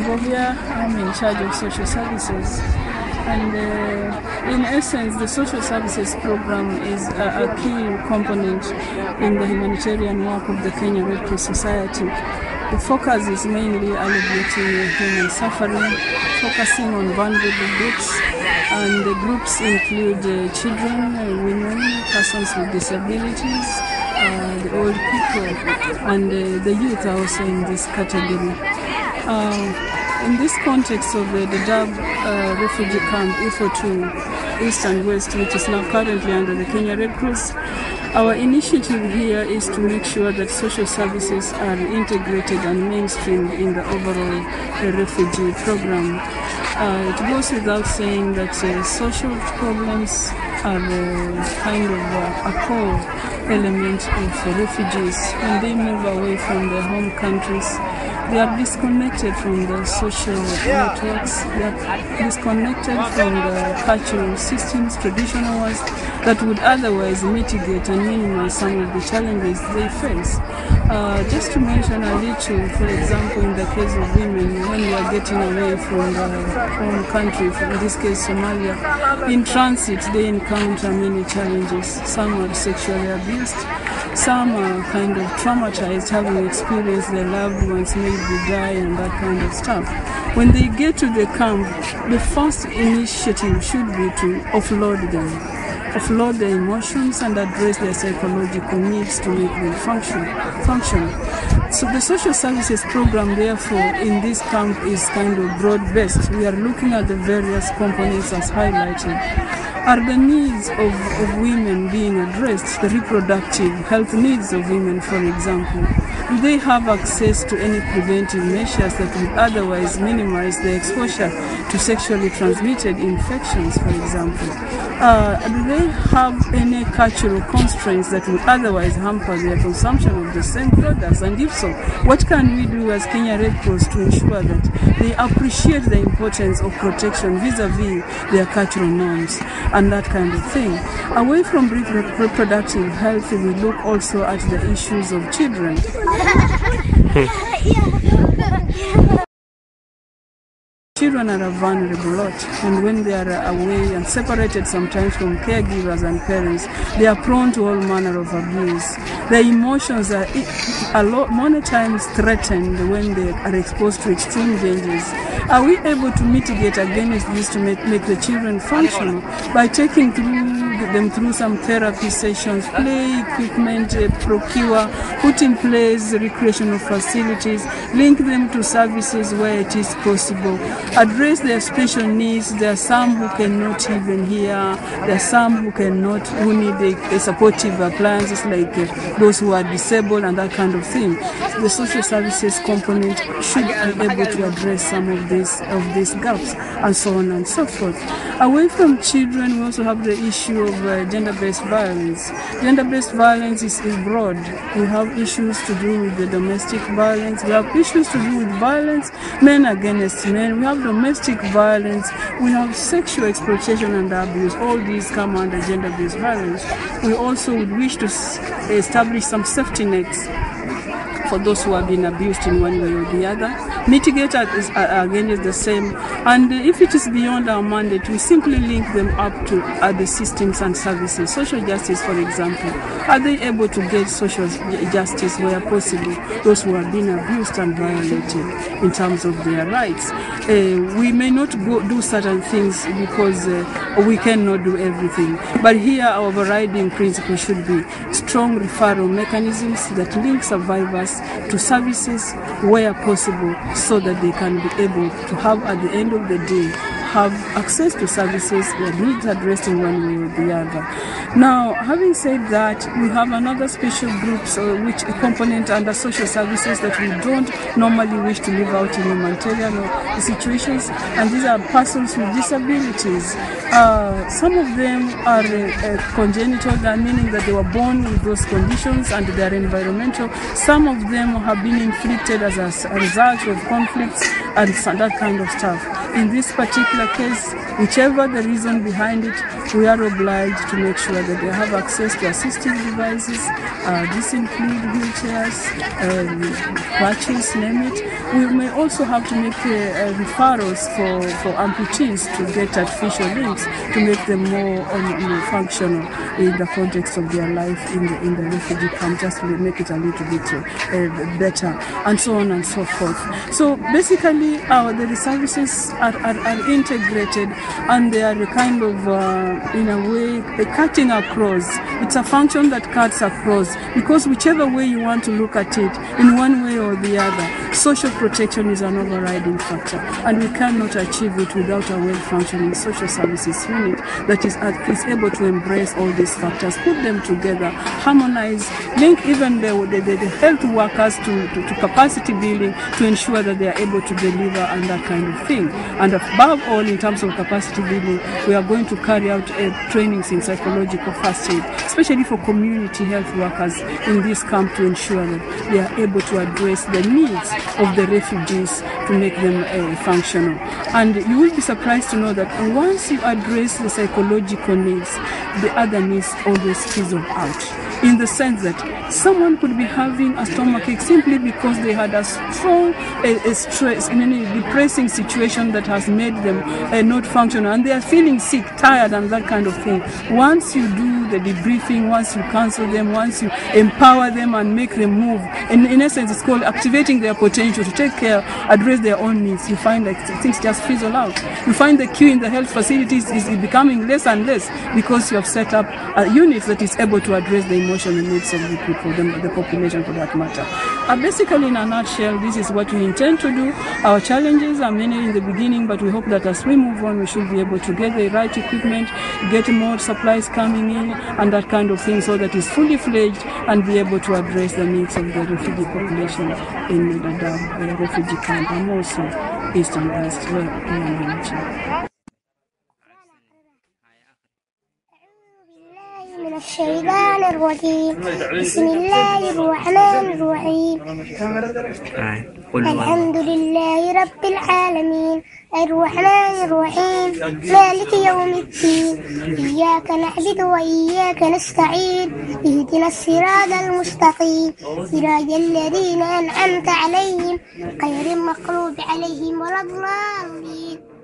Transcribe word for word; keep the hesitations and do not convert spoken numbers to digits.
Bovia. I'm in charge of social services. And uh, in essence, the social services program is a, a key component in the humanitarian work of the Kenya Red Cross Society. The focus is mainly alleviating human suffering, focusing on vulnerable groups, and the groups include uh, children, uh, women, persons with disabilities, uh, the old people, and uh, the youth are also in this category. Uh, In this context of the Dadaab uh, refugee camp, I F O two, East and West, which is now currently under the Kenya Red Cross, our initiative here is to make sure that social services are integrated and mainstreamed in the overall uh, refugee program. Uh, it goes without saying that uh, social problems are uh, kind of uh, a core element of uh, refugees. When they move away from their home countries, they are disconnected from the social networks, they are disconnected from the cultural systems, traditional ones, that would otherwise mitigate and minimize some of the challenges they face. Uh, just to mention a little, for example, in the case of women, when we are getting away from the home country, in this case Somalia, in transit they encounter many challenges. Some are sexually abused, some are kind of traumatized, having experienced their loved ones maybe die and that kind of stuff. When they get to the camp, the first initiative should be to offload them. Offload their emotions and address their psychological needs to make them function. function. So the social services program, therefore, in this camp is kind of broad-based. We are looking at the various components as highlighted. Are the needs of, of women being addressed, the reproductive health needs of women, for example? Do they have access to any preventive measures that would otherwise minimize the exposure to sexually transmitted infections, for example? Uh, do they have any cultural constraints that would otherwise hamper their consumption of the same products? And if so, what can we do as Kenya Red Cross to ensure that they appreciate the importance of protection vis-a-vis their cultural norms and that kind of thing? Away from reproductive health, we look also at the issues of children. Children are a vulnerable lot, and when they are away and separated sometimes from caregivers and parents, they are prone to all manner of abuse. Their emotions are a lot, many times threatened when they are exposed to extreme dangers. Are we able to mitigate against this to make, make the children functional by taking through them through some therapy sessions, play equipment, uh, procure, put in place recreational facilities, link them to services where it is possible, address their special needs? There are some who cannot even hear, there are some who cannot, who need a, a supportive appliances like uh, those who are disabled and that kind of thing. The social services component should be able to address some of these of these gaps and so on and so forth. Away from children, we also have the issue of uh, gender-based violence. Gender-based violence is, is broad. We have issues to do with the domestic violence. We have issues to do with violence, men against men. We have domestic violence. We have sexual exploitation and abuse. All these come under gender-based violence. We also would wish to establish some safety nets for those who have been abused in one way or the other. Mitigator is uh, again is the same, and uh, if it is beyond our mandate, we simply link them up to other systems and services. Social justice, for example, are they able to get social justice where possible? Those who have been abused and violated in terms of their rights. Uh, we may not go do certain things because uh, we cannot do everything, but here our overriding principle should be strong referral mechanisms that link survivors to services where possible, so that they can be able to have, at the end of the day, have access to services, their needs addressed in one way or the other. Now, having said that, we have another special groups uh, which component under social services that we don't normally wish to live out in humanitarian situations, and these are persons with disabilities. Uh, some of them are uh, uh, congenital, that meaning that they were born with those conditions and they are environmental. Some of them have been inflicted as a, a result of conflicts and that kind of stuff. In this particular case, whichever the reason behind it, we are obliged to make sure that they have access to assistive devices. Uh, this includes wheelchairs, um, crutches, name it. We may also have to make uh, uh, referrals for, for amputees to get artificial limbs to make them more um, more functional in the context of their life in the in the refugee camp, just to make it a little bit uh, better, and so on and so forth. So basically, our the services are, are, are integrated, and they are kind of uh, in a way uh, cutting across. It's a function that cuts across, because whichever way you want to look at it, in one way or the other, social protection is an overriding factor, and we cannot achieve it without a well-functioning social services unit that is, uh, is able to embrace all these factors, put them together, harmonize, link even the, the, the, the health workers to, to, to capacity building to ensure that they are able to deliver and that kind of thing. And above all, in terms of capacity building, we are going to carry out uh, trainings in psychological first aid, especially for community health workers in this camp, to ensure that they are able to address the needs of the refugees to make them uh, functional. And you will be surprised to know that once you address the psychological needs, the other needs always fizzle out, in the sense that someone could be having a stomachache simply because they had a strong a, a stress in any depressing situation that has made them uh, not functional, and they are feeling sick, tired, and that kind of thing. Once you do the debriefing, once you counsel them, once you empower them and make them move, and in essence it's called activating their potential to take care, address their own needs, you find like things just fizzle out. You find the queue in the health facilities is becoming less and less, because you have set up a unit that is able to address the emotional needs of the people, the, the population for that matter. Uh, basically, in a nutshell, this is what we intend to do. Our challenges are many in the beginning, but we hope that as we move on, we should be able to get the right equipment, get more supplies coming in, and that kind of thing, so that it's fully fledged and be able to address the needs of the refugee population in the Dadaab uh, refugee camp, and also East and West, where we are managing. من الشيطان الرجيم بسم الله الرحمن الرحيم الحمد لله رب العالمين الرحمن الرحيم مالك يوم الدين إياك نعبد وإياك نستعين اهدنا الصراط المستقيم صراط الذين أنعمت عليهم غير المغضوب عليهم ولا الضالين.